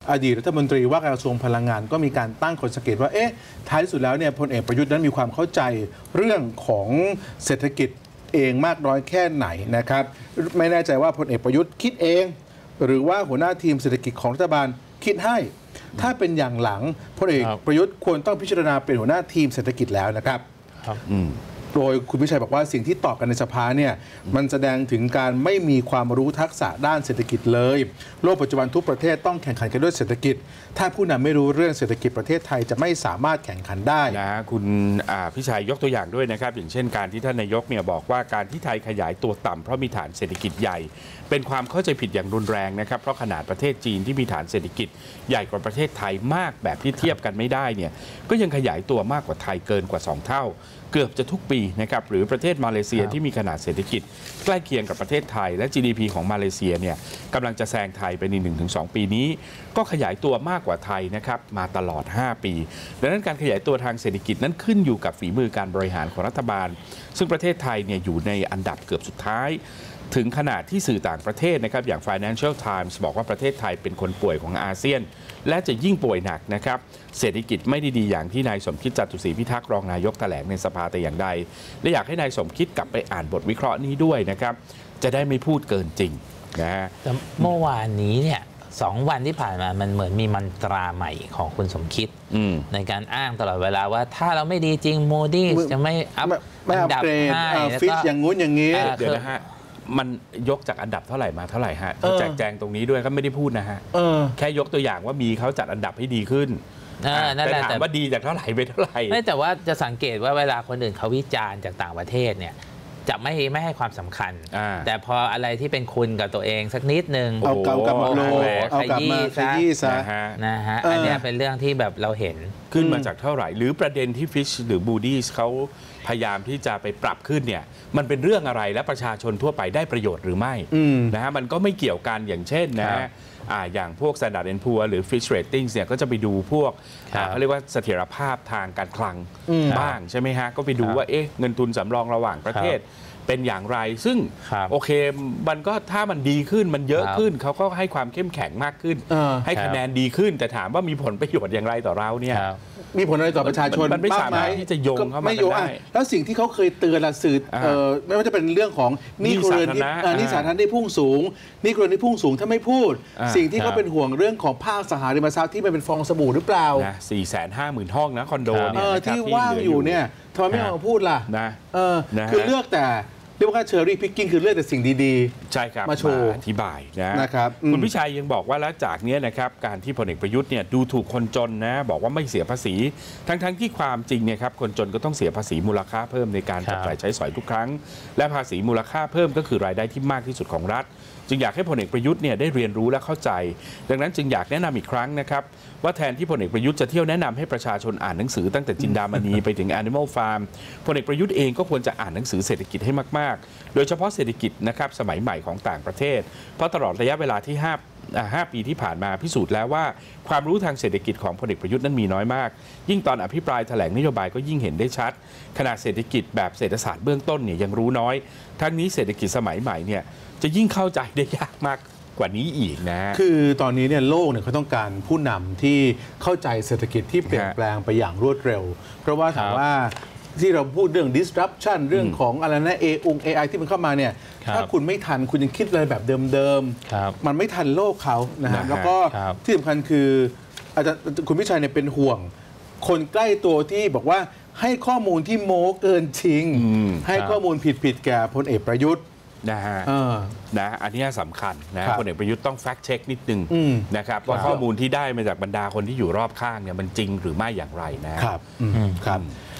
อดีตรัฐมนตรีว่าการกระทรวงพลังงานก็มีการตั้งข้อสังเกตว่าท้ายที่สุดแล้วเนี่ยพลเอกประยุทธ์นั้นมีความเข้าใจเรื่องของเศรษฐกิจเองมากน้อยแค่ไหนนะครับไม่แน่ใจว่าพลเอกประยุทธ์คิดเองหรือว่าหัวหน้าทีมเศรษฐกิจของรัฐบาลคิดให้ถ้าเป็นอย่างหลังพลเอกประยุทธ์ควรต้องพิจารณาเป็นหัวหน้าทีมเศรษฐกิจแล้วนะครับโดยคุณพิชัยบอกว่าสิ่งที่ตอบกันในสภาเนี่ยมันแสดงถึงการไม่มีความรู้ทักษะด้านเศรษฐกิจเลยโลกปัจจุบันทุกประเทศต้องแข่งขันกันด้วยเศรษฐกิจถ้าผู้นำไม่รู้เรื่องเศรษฐกิจประเทศไทยจะไม่สามารถแข่งขันได้นะคุณพิชัยยกตัวอย่างด้วยนะครับอย่างเช่นการที่ท่านนายกเนี่ยบอกว่าการที่ไทยขยายตัวต่ำเพราะมีฐานเศรษฐกิจใหญ่เป็นความเข้าใจผิดอย่างรุนแรงนะครับเพราะขนาดประเทศจีนที่มีฐานเศรษฐกิจใหญ่กว่าประเทศไทยมากแบบที่เทียบกันไม่ได้เนี่ยก็ยังขยายตัวมากกว่าไทยเกินกว่า2 เท่าเกือบจะทุกปีนะครับหรือประเทศมาเลเซียที่มีขนาดเศรษฐกิจใกล้เคียงกับประเทศไทยและ GDP ของมาเลเซียเนี่ยกำลังจะแซงไทยไปใน 1-2 ปีนี้ก็ขยายตัวมากกว่าไทยนะครับมาตลอด5 ปีดังนั้นการขยายตัวทางเศรษฐกิจนั้นขึ้นอยู่กับฝีมือการบริหารของรัฐบาลซึ่งประเทศไทยเนี่ยอยู่ในอันดับเกือบสุดท้ายถึงขนาดที่สื่อต่างประเทศนะครับอย่าง Financial Times บอกว่าประเทศไทยเป็นคนป่วยของอาเซียนและจะยิ่งป่วยหนักนะครับเศรษฐกิจไม่ได้ดีอย่างที่นายสมคิดจตุศรีพิทักษ์รองนายกแถลงในสภาแต่อย่างใดและอยากให้นายสมคิดกลับไปอ่านบทวิเคราะห์นี้ด้วยนะครับจะได้ไม่พูดเกินจริงนะฮะเมื่อวานนี้เนี่ย2 วันที่ผ่านมามันเหมือนมีมันตราใหม่ของคุณสมคิดในการอ้างตลอดเวลาว่าถ้าเราไม่ดีจริงโมดี้จะไม่อัพอันดับให้ฟิชอย่างงู้นอย่างนี้เดี๋ยวนะฮะมันยกจากอันดับเท่าไหร่มาเท่าไหร่ฮะแจกแจงตรงนี้ด้วยก็ไม่ได้พูดนะฮะแค่ยกตัวอย่างว่ามีเขาจัดอันดับให้ดีขึ้นแต่ถามว่าดีจากเท่าไหร่ไปเท่าไหร่ไม่แต่ว่าจะสังเกตว่าเวลาคนอื่นเขาวิจารณ์จากต่างประเทศเนี่ยจะไม่ให้ความสำคัญแต่พออะไรที่เป็นคุณกับตัวเองสักนิดนึงเอาเก่ากับโลเอากลับมาขยี้ซะนะฮะอันนี้เป็นเรื่องที่แบบเราเห็นขึ้นมาจากเท่าไหร่หรือประเด็นที่ฟิชหรือบูดี้เขาพยายามที่จะไปปรับขึ้นเนี่ยมันเป็นเรื่องอะไรและประชาชนทั่วไปได้ประโยชน์หรือไม่นะฮะมันก็ไม่เกี่ยวกันอย่างเช่นนะอย่างพวก Standard & Poor's หรือ Fitch Ratings เนี่ยก็จะไปดูพวกเขาเรียกว่าเสถียรภาพทางการคลังบ้างใช่ไหมฮะก็ไปดูว่าเงินทุนสำรองระหว่างประเทศเป็นอย่างไรซึ่งโอเคมันก็ถ้ามันดีขึ้นมันเยอะขึ้นเขาก็ให้ความเข้มแข็งมากขึ้นให้คะแนนดีขึ้นแต่ถามว่ามีผลประโยชน์อย่างไรต่อเราเนี่ยมีผลอะไรต่อประชาชนมันไม่สามารถที่จะโยงเข้ามาได้แล้วสิ่งที่เขาเคยเตือนสื่อไม่ว่าจะเป็นเรื่องของหนี้ครัวเรือนที่สาธารณะที่พุ่งสูงหนี้ครัวเรือนที่พุ่งสูงถ้าไม่พูดสิ่งที่เขาเป็นห่วงเรื่องของภาคสหาริมทรัพย์ที่มันเป็นฟองสบู่หรือเปล่า 450,000 ห้องนะคอนโดเนี่ยที่ว่างอยู่เนี่ยทำไมไม่ออกมาพูดล่ะคือเลือกแต่เรียกว่าเชอร์รี่พิกกิ้งคือเลือกแต่สิ่งดีๆใช่ครับมาโชว์อธิบายนะครับคุณพิชัยยังบอกว่าแล้วจากนี้นะครับการที่พลเอกประยุทธ์เนี่ยดูถูกคนจนนะบอกว่าไม่เสียภาษีทั้งที่ความจริงเนี่ยครับคนจนก็ต้องเสียภาษีมูลค่าเพิ่มในการจับจ่ายใช้สอยทุกครั้งและภาษีมูลค่าเพิ่มก็คือรายได้ที่มากที่สุดของรัฐจึงอยากให้พลเอกประยุทธ์เนี่ยได้เรียนรู้และเข้าใจดังนั้นจึงอยากแนะนำอีกครั้งนะครับว่าแทนที่พลเอกประยุทธ์จะเที่ยวแนะนำให้ประชาชนอ่านหนังสือตั้งแต่จินดามณีไปถึง Animal Farm พลเอกประยุทธ์เองก็ควรจะอ่านหนังสือเศรษฐกิจให้มากๆโดยเฉพาะเศรษฐกิจนะครับสมัยใหม่ของต่างประเทศเพราะตลอดระยะเวลาที่5 ปีที่ผ่านมาพิสูจน์แล้วว่าความรู้ทางเศรษฐกิจของพลเอกประยุทธ์นั้นมีน้อยมากยิ่งตอนอภิปรายแถลงนโยบายก็ยิ่งเห็นได้ชัดขณะเศรษฐกิจแบบเศรษฐศาสตร์เบื้องต้นเนี่ยยังรู้น้อยทั้งนี้เศรษฐกิจสมัยใหม่เนี่ยจะยิ่งเข้าใจได้ยากมากกว่านี้อีกนะคือตอนนี้เนี่ยโลกเนี่ยเขาต้องการผู้นำที่เข้าใจเศรษฐกิจที่เปลี่ยนแปลงไปอย่างรวดเร็วเพราะว่าถามว่าที่เราพูดเรื่อง disruption เรื่องของอะไรนะ AI ที่มันเข้ามาเนี่ยถ้าคุณไม่ทันคุณยังคิดอะไรแบบเดิมๆมันไม่ทันโลกเขานะฮะแล้วก็ที่สำคัญคืออาจารย์คุณพิชัยเนี่ยเป็นห่วงคนใกล้ตัวที่บอกว่าให้ข้อมูลที่โม้เกินจริงให้ข้อมูลผิดแก่พลเอกประยุทธ์นะฮะอันนี้สำคัญนะพลเอกประยุทธ์ต้องแฟกต์เช็คนิดนึงนะครับว่าข้อมูลที่ได้มาจากบรรดาคนที่อยู่รอบข้างเนี่ยมันจริงหรือไม่อย่างไรนะครับ